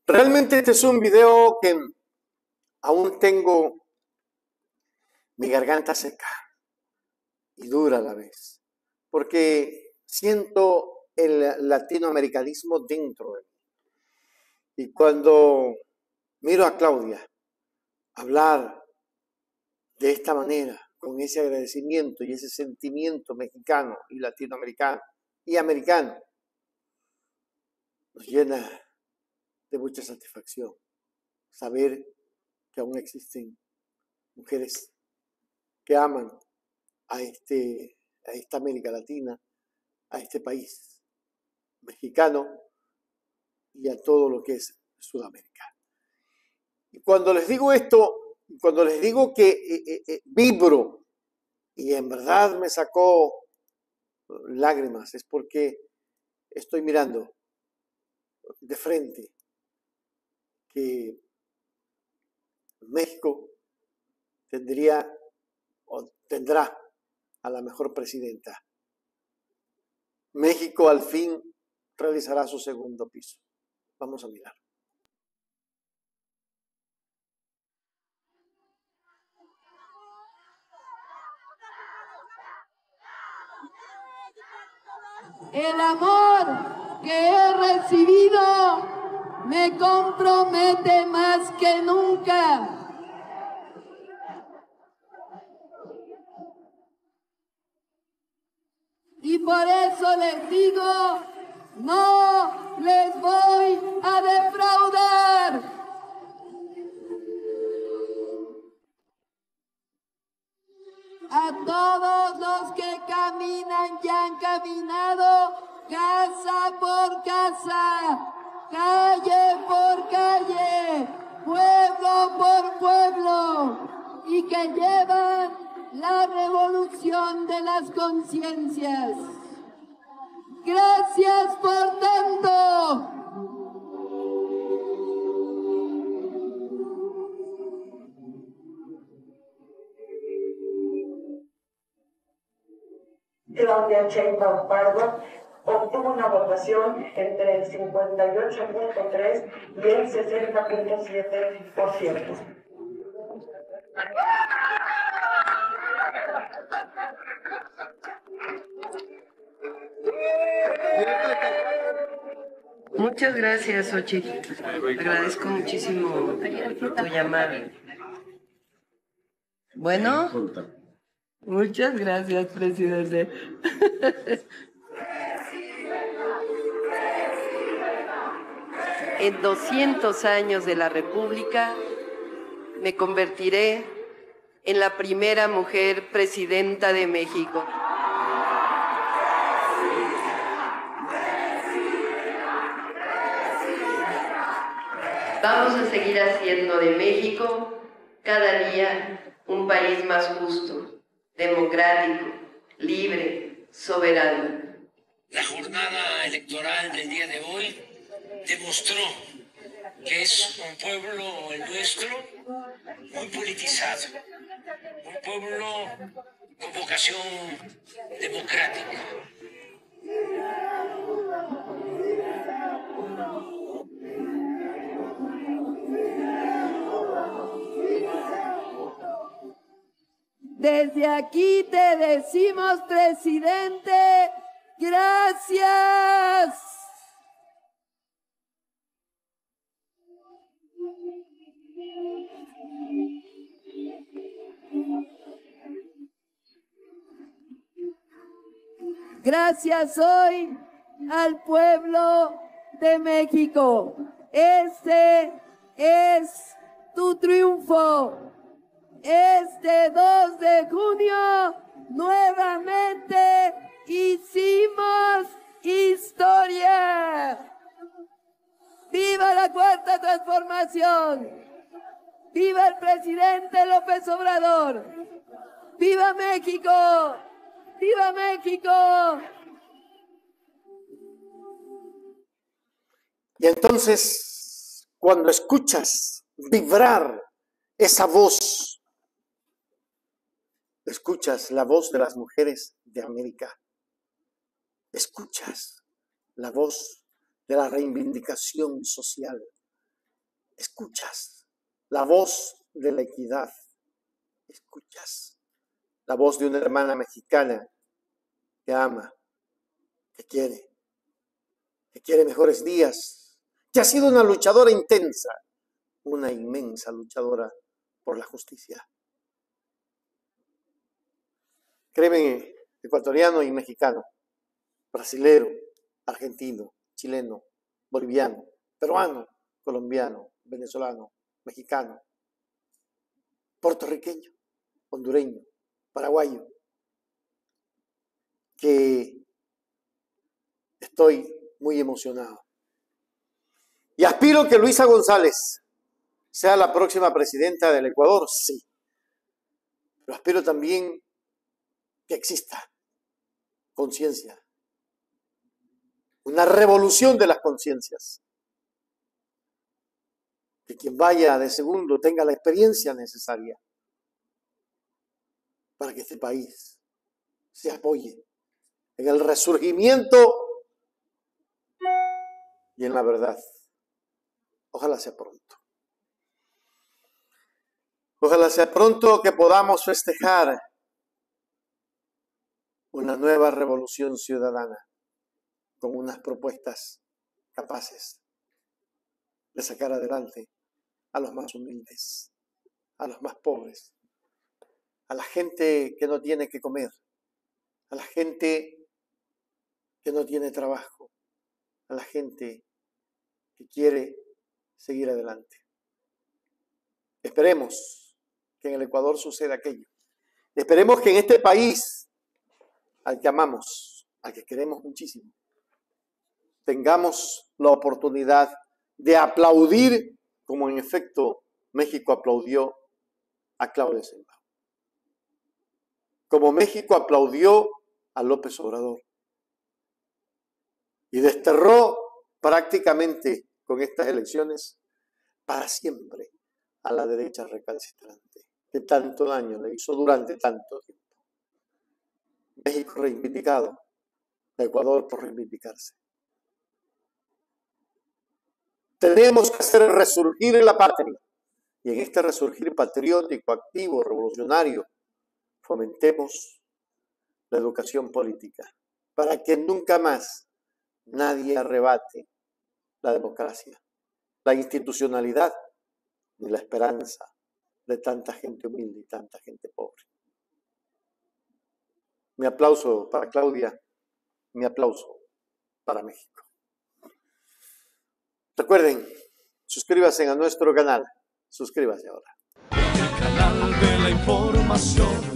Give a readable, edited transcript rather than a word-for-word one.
Realmente este es un video que aún tengo mi garganta seca y dura a la vez, porque siento el latinoamericanismo dentro de mí. Y cuando miro a Claudia hablar de esta manera, con ese agradecimiento y ese sentimiento mexicano y latinoamericano y americano, nos llena de mucha satisfacción saber que aún existen mujeres que aman a esta América Latina, a este país mexicano y a todo lo que es Sudamérica. Y cuando les digo esto, cuando les digo que vibro y en verdad me sacó lágrimas, es porque estoy mirando de frente que México tendrá a la mejor presidenta. México al fin realizará su segundo piso. Vamos a mirar. El amor que he recibido me compromete más que nunca. Y por eso les digo, no les voy a defraudar. A todos los que caminan y han caminado casa por casa, calle por calle, pueblo por pueblo, y que llevan la revolución de las conciencias. Gracias por tanto. Claudia Sheinbaum Pardo obtuvo una votación entre el 58.3 y el 60.7%. Muchas gracias, Xochitl. Agradezco muchísimo tu llamada. Bueno, muchas gracias, presidente. En 200 años de la República me convertiré en la primera mujer presidenta de México. Vamos a seguir haciendo de México cada día un país más justo, democrático, libre, soberano. La jornada electoral del día de hoy demostró que es un pueblo, el nuestro, muy politizado, un pueblo con vocación democrática. Desde aquí te decimos, presidente, gracias. Gracias hoy al pueblo de México. Este es tu triunfo. Este 2 de junio nuevamente hicimos historia. ¡Viva la Cuarta Transformación! ¡Viva el presidente López Obrador! ¡Viva México! ¡Viva México! Y entonces, cuando escuchas vibrar esa voz, escuchas la voz de las mujeres de América, escuchas la voz de la reivindicación social, escuchas la voz de la equidad, escuchas la voz de una hermana mexicana que ama, que quiere mejores días, que ha sido una luchadora intensa, una inmensa luchadora por la justicia. Créeme, ecuatoriano y mexicano, brasilero, argentino, chileno, boliviano, peruano, colombiano, venezolano, mexicano, puertorriqueño, hondureño, paraguayo, que estoy muy emocionado. Y aspiro que Luisa González sea la próxima presidenta del Ecuador, sí. Pero aspiro también que exista conciencia, una revolución de las conciencias. Que quien vaya de segundo tenga la experiencia necesaria para que este país se apoye en el resurgimiento y en la verdad. Ojalá sea pronto. Ojalá sea pronto que podamos festejar una nueva revolución ciudadana con unas propuestas capaces de sacar adelante a los más humildes, a los más pobres, a la gente que no tiene que comer, a la gente que no tiene trabajo, a la gente que quiere seguir adelante. Esperemos que en el Ecuador suceda aquello. Esperemos que en este país, al que amamos, al que queremos muchísimo, tengamos la oportunidad de aplaudir como en efecto México aplaudió a Claudia Sheinbaum, como México aplaudió a López Obrador y desterró prácticamente con estas elecciones para siempre a la derecha recalcitrante que tanto daño le hizo durante tanto tiempo. México reivindicado, Ecuador por reivindicarse. Tenemos que hacer resurgir en la patria. Y en este resurgir patriótico, activo, revolucionario, fomentemos la educación política para que nunca más nadie arrebate la democracia, la institucionalidad ni la esperanza de tanta gente humilde y tanta gente pobre. Mi aplauso para Claudia, mi aplauso para México. Recuerden, suscríbanse a nuestro canal. Suscríbase ahora. El canal de la información.